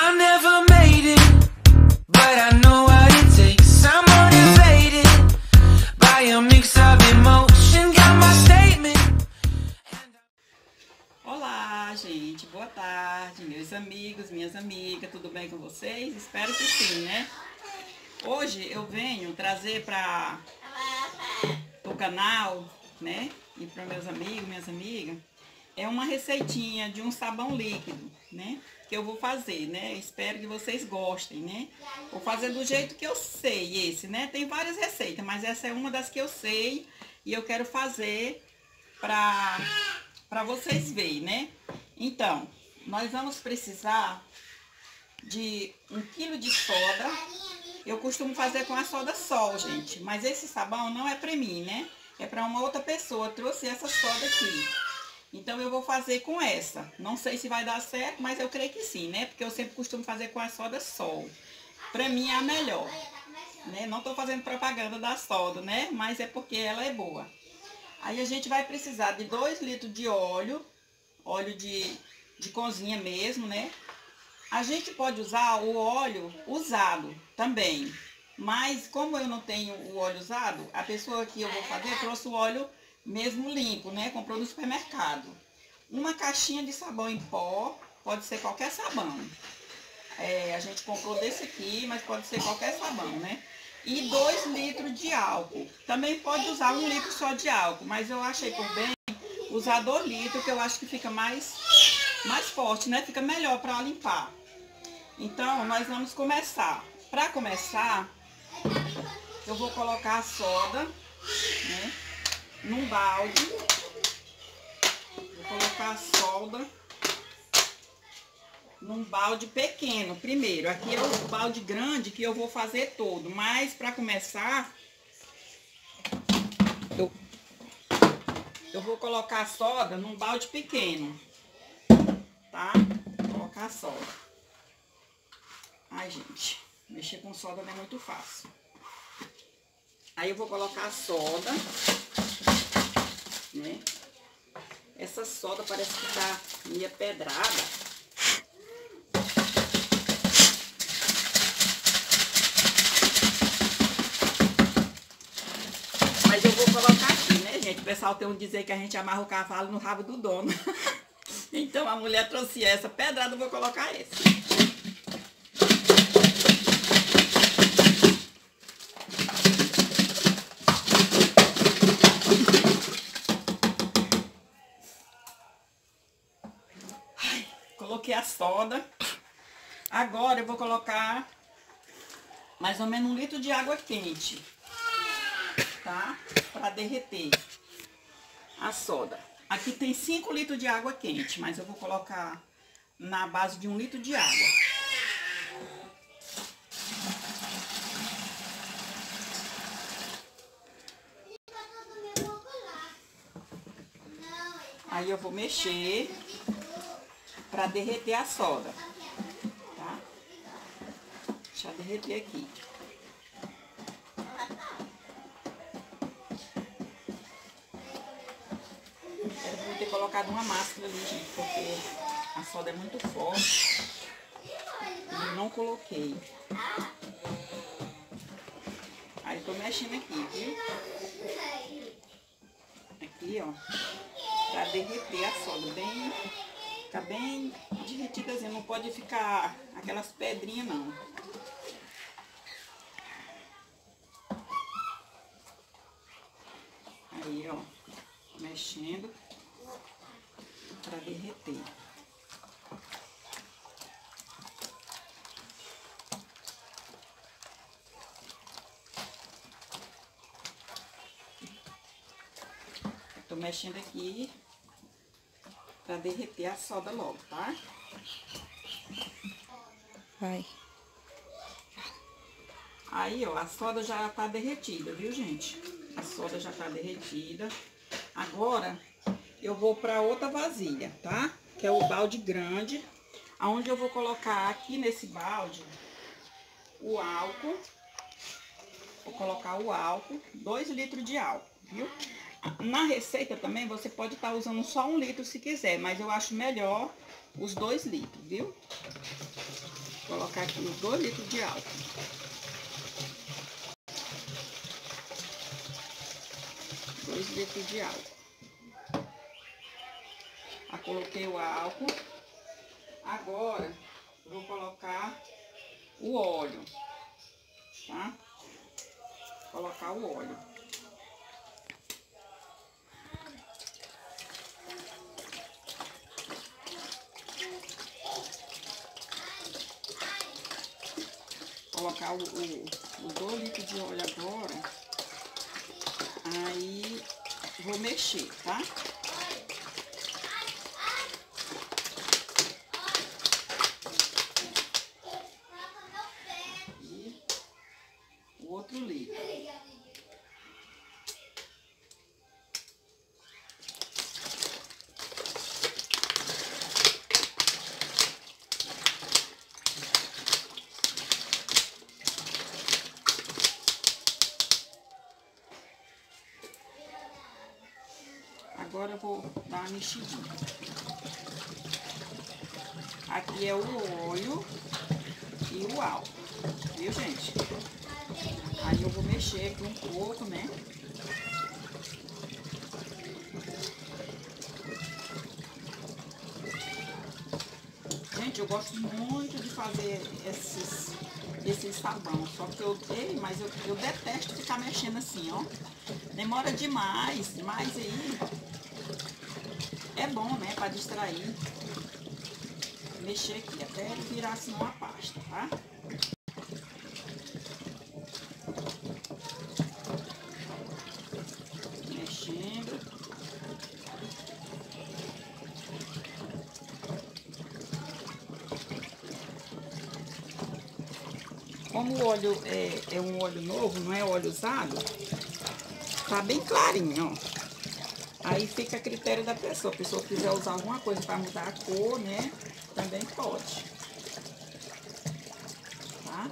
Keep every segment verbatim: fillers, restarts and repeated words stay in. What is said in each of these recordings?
I never made it, but I know what it takes. I'm motivated by a mix of emotion. Got my statement. Olá, gente, boa tarde, meus amigos, minhas amigas, tudo bem com vocês? Espero que sim, né? Hoje eu venho trazer para o canal, né, e para meus amigos, minhas amigas, é uma receitinha de um sabão líquido, né, que eu vou fazer, né? Espero que vocês gostem, né? Vou fazer do jeito que eu sei esse, né? Tem várias receitas, mas essa é uma das que eu sei e eu quero fazer para para vocês verem, né? Então, nós vamos precisar de um quilo de soda. Eu costumo fazer com a soda Sol, gente, mas esse sabão não é para mim, né? É para uma outra pessoa. Eu trouxe essa soda aqui. Então eu vou fazer com essa. Não sei se vai dar certo, mas eu creio que sim, né? Porque eu sempre costumo fazer com a soda Sol. Pra mim é a melhor, né? Não tô fazendo propaganda da soda, né? Mas é porque ela é boa. Aí a gente vai precisar de dois litros de óleo. Óleo de, de cozinha mesmo, né? A gente pode usar o óleo usado também. Mas como eu não tenho o óleo usado, a pessoa que eu vou fazer trouxe o óleo mesmo limpo, né? Comprou no supermercado. Uma caixinha de sabão em pó, pode ser qualquer sabão. É, a gente comprou desse aqui, mas pode ser qualquer sabão, né? E dois litros de álcool. Também pode usar um litro só de álcool, mas eu achei por bem usar dois litros, que eu acho que fica mais, mais forte, né? Fica melhor para limpar. Então, nós vamos começar. Para começar, eu vou colocar a soda, né, num balde. Vou colocar a soda num balde pequeno primeiro. Aqui é o balde grande que eu vou fazer todo, mas para começar, eu, eu vou colocar a soda num balde pequeno, tá? Vou colocar a soda. Ai, gente, mexer com soda não é muito fácil. Aí eu vou colocar a soda, né? Essa soda parece que tá meio pedrada. Mas eu vou colocar aqui, né, gente? O pessoal tem um dizer que a gente amarra o cavalo no rabo do dono. Então a mulher trouxe essa pedrada, eu vou colocar essa. Coloquei a soda. Agora eu vou colocar mais ou menos um litro de água quente, tá? Para derreter a soda. Aqui tem cinco litros de água quente, mas eu vou colocar na base de um litro de água. Aí eu vou mexer para derreter a soda, tá? Deixa eu derreter aqui. Eu vou ter colocado uma máscara ali, gente, porque a soda é muito forte e não coloquei. Aí tô mexendo aqui, viu? Aqui, ó, para derreter a soda bem. Fica bem derretidazinha, não pode ficar aquelas pedrinhas não. Aí, ó, mexendo para derreter. Tô mexendo aqui para derreter a soda logo, tá? Vai. Aí, ó, a soda já tá derretida, viu, gente? A soda já tá derretida. Agora, eu vou para outra vasilha, tá? Que é o balde grande, aonde eu vou colocar aqui nesse balde o álcool. Vou colocar o álcool, dois litros de álcool, viu? Na receita também você pode estar usando só um litro se quiser, mas eu acho melhor os dois litros, viu? Vou colocar aqui os dois litros de álcool. Dois litros de álcool. Já coloquei o álcool. Agora vou colocar o óleo, tá? Vou colocar o óleo. Colocar o, o, os dois litros de óleo agora. Aí vou mexer, tá? E o outro litro. Agora eu vou dar uma mexidinha. Aqui é o óleo e o álcool, viu, gente? Aí eu vou mexer aqui um pouco, né? Gente, eu gosto muito de fazer esses, esses sabão, só que eu ei, mas eu, eu detesto ficar mexendo assim, ó. Demora demais, demais aí. É bom, né, pra distrair. Mexer aqui até ele virar assim uma pasta, tá? Mexendo. Como o óleo é, é um óleo novo, não é óleo usado, tá bem clarinho, ó. Aí fica a critério da pessoa. Se a pessoa quiser usar alguma coisa para mudar a cor, né? Também pode. Tá?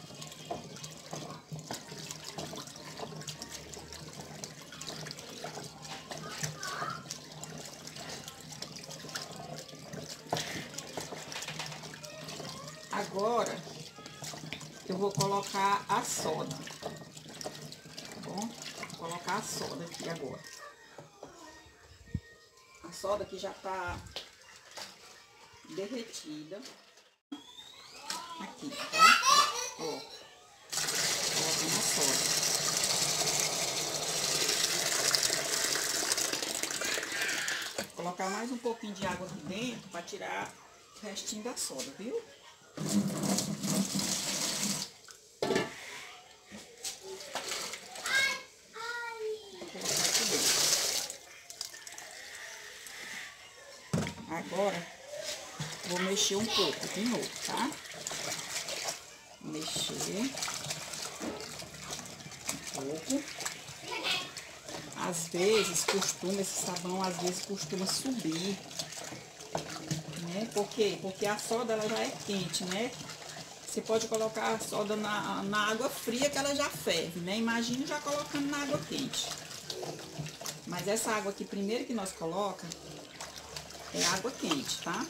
Agora, eu vou colocar a soda. Tá bom? Vou colocar a soda aqui agora. A soda que já tá derretida. Aqui, tá? Ó. Colocando a soda. Vou colocar mais um pouquinho de água aqui dentro para tirar o restinho da soda, viu? Agora, vou mexer um pouco de novo, tá? Mexer um pouco. Às vezes, costuma, esse sabão, às vezes, costuma subir, né? Por quê? Porque a soda, ela já é quente, né? Você pode colocar a soda na, na água fria, que ela já ferve, né? Imagina já colocando na água quente. Mas essa água aqui, primeiro que nós colocamos, é água quente, tá?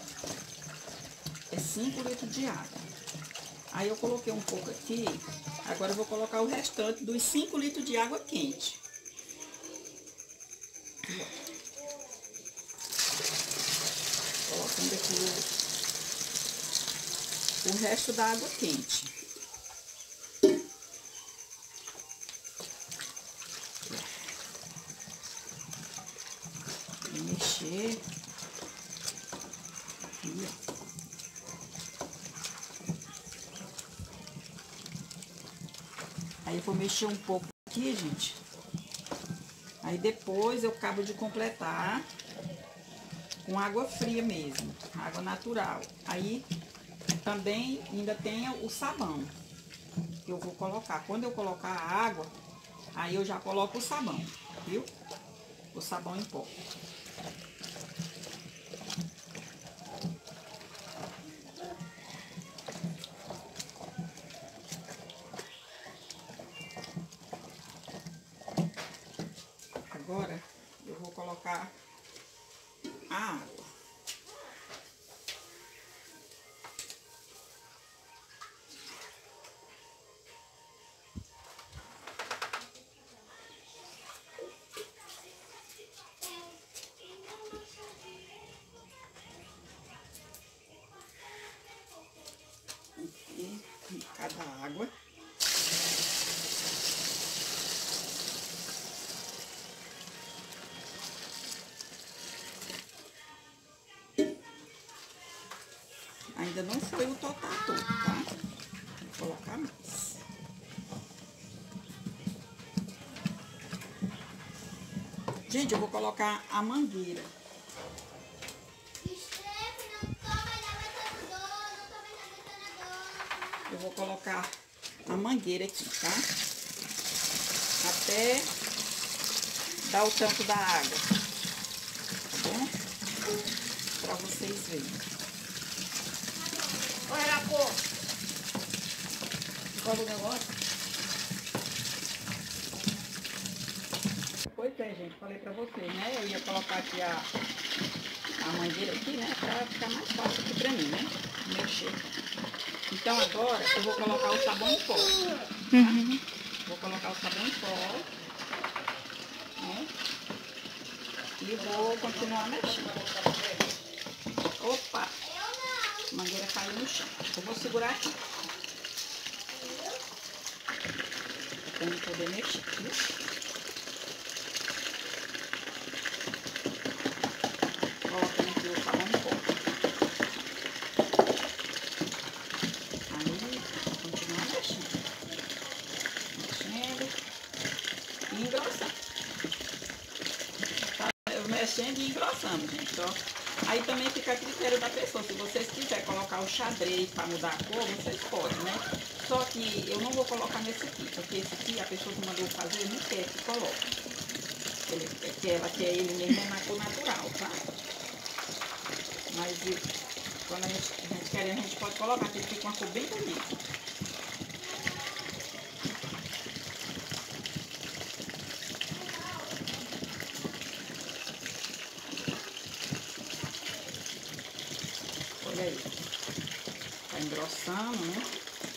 É cinco litros de água. Aí eu coloquei um pouco aqui. Agora eu vou colocar o restante dos cinco litros de água quente. Colocando aqui o, o resto da água quente. Mexer. Aqui, ó. Aí eu vou mexer um pouco aqui, gente. Aí depois eu acabo de completar com água fria mesmo, água natural. Aí também ainda tem o sabão que eu vou colocar. Quando eu colocar a água, aí eu já coloco o sabão, viu? O sabão em pó. cada água. Ainda não foi o total todo, tá? Vou colocar mais. Gente, eu vou colocar a mangueira. Eu vou colocar a mangueira aqui, tá? Até dar o tanto da água, tá bom? Pra vocês verem. Olha a cor. Qual o negócio? Pois é, gente, falei pra vocês, né? Eu ia colocar aqui a, a mangueira aqui, né? Pra ficar mais fácil aqui pra mim, né? Mexer. Então agora eu vou colocar o sabão em pó. Tá? Uhum. Vou colocar o sabão em pó. Né? E vou continuar mexendo. Opa! A mangueira caiu no chão. Eu vou segurar aqui. Pra eu poder mexer, viu? Colocando aqui o sabão em pó. Aí, continuar mexendo. Mexendo. E engrossando. Tá? Eu mexendo e engrossando, gente, ó. Aí também fica a critério da pessoa. Se vocês quiserem colocar o xadrez para mudar a cor, vocês podem, né? Só que eu não vou colocar nesse aqui, porque esse aqui a pessoa que mandou fazer não quer que coloque. Ele, que ela quer ele mesmo é na cor natural, tá? Mas quando a gente, a gente quer, a gente pode colocar, porque fica uma cor bem bonita. Olha aí. Tá engrossando, né?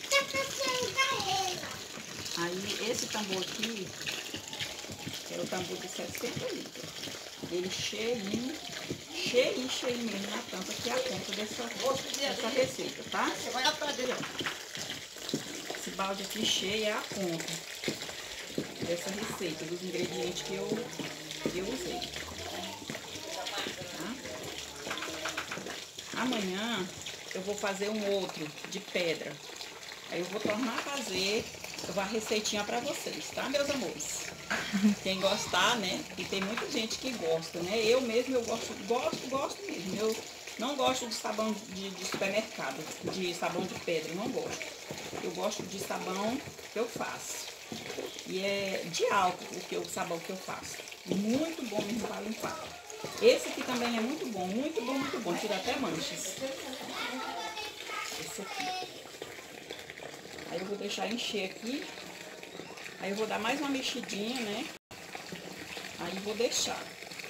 Aí esse tambor aqui é o tambor de sessenta litros. Ele cheinho, cheinho, cheinho mesmo na tampa, que é a conta dessa, dessa receita, tá? Você vai aprender, ó. Esse balde aqui cheio é a conta dessa receita, dos ingredientes que eu, que eu usei. Tá? Amanhã eu vou fazer um outro de pedra. Aí eu vou tornar a fazer uma receitinha pra vocês, tá, meus amores? Quem gostar, né? E tem muita gente que gosta, né? Eu mesmo, eu gosto, gosto, gosto mesmo. Eu não gosto de sabão de, de supermercado, de sabão de pedra, não gosto. Eu gosto de sabão que eu faço. E é de álcool o, que, o sabão que eu faço. Muito bom mesmo para limpar. Esse aqui também é muito bom, muito bom, muito bom. Tira até manchas. Esse aqui. Aí eu vou deixar encher aqui. Aí eu vou dar mais uma mexidinha, né? Aí vou deixar.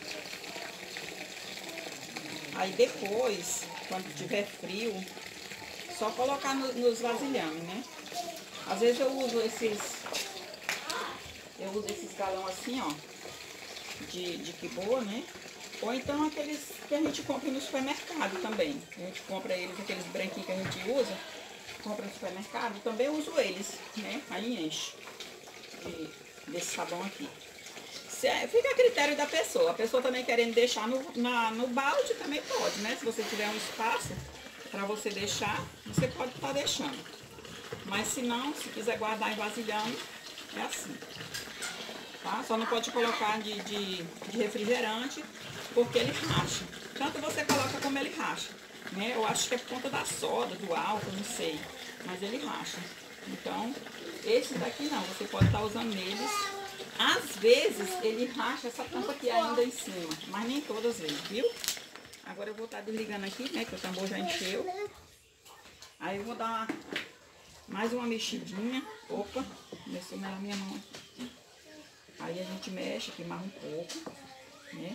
Aí depois, quando tiver frio, só colocar no, nos vasilhames, né? Às vezes eu uso esses... Eu uso esses galão assim, ó. De, de que boa, né? Ou então aqueles que a gente compra no supermercado também. A gente compra eles, aqueles branquinhos que a gente usa. Compra no supermercado. Também uso eles, né? Aí enche. De, desse sabão aqui. Se, fica a critério da pessoa. A pessoa também querendo deixar no, na, no balde também pode, né? Se você tiver um espaço para você deixar, você pode estar deixando. Mas se não, se quiser guardar em vasilhame, é assim. Tá? Só não pode colocar de, de, de refrigerante, porque ele racha. Tanto você coloca como ele racha. Né? Eu acho que é por conta da soda, do álcool, não sei. Mas ele racha. Então, esses daqui não, você pode estar usando neles. Às vezes ele racha essa tampa aqui ainda em cima, mas nem todas as vezes, viu? Agora eu vou estar desligando aqui, né, que o tambor já encheu. Aí eu vou dar uma, mais uma mexidinha. Opa, começou na minha mão aqui. Aí a gente mexe aqui mais um pouco, né?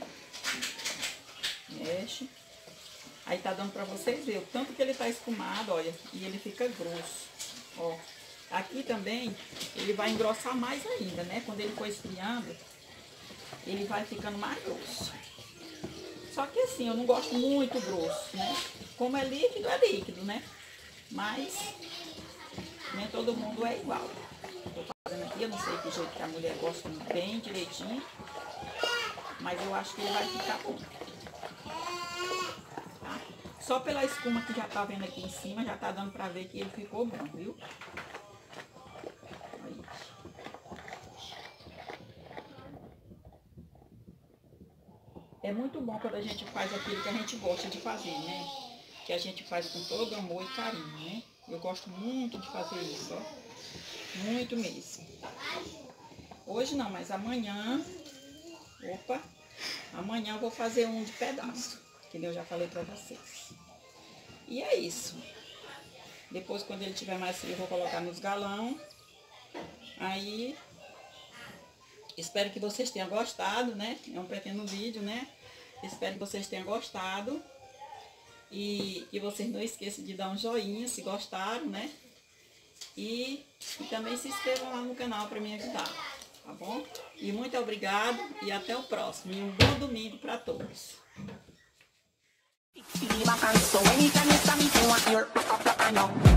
Mexe. Aí tá dando pra vocês verem o tanto que ele tá esfumado, olha, e ele fica grosso, ó. Aqui também ele vai engrossar mais ainda, né? Quando ele for esfriando, ele vai ficando mais grosso. Só que assim, eu não gosto muito grosso, né? Como é líquido, é líquido, né? Mas Nem todo mundo é igual. Tô fazendo aqui, eu não sei que jeito que a mulher gosta bem direitinho. Mas eu acho que ele vai ficar bom. Tá? Só pela espuma que já tá vendo aqui em cima, já tá dando pra ver que ele ficou bom, viu? Aí. É muito bom quando a gente faz aquilo que a gente gosta de fazer, né? Que a gente faz com todo amor e carinho, né? Eu gosto muito de fazer isso, ó. Muito mesmo. Hoje não, mas amanhã... Opa! Amanhã eu vou fazer um de pedaço, que eu já falei pra vocês. E é isso. Depois, quando ele estiver mais frio, eu vou colocar nos galão. Aí, espero que vocês tenham gostado, né? É um pequeno vídeo, né? Espero que vocês tenham gostado. E que vocês não esqueçam de dar um joinha se gostaram, né? E, e também se inscrevam lá no canal para me ajudar, tá bom? E muito obrigado e até o próximo. E um bom domingo para todos. So anytime you stop me, you want your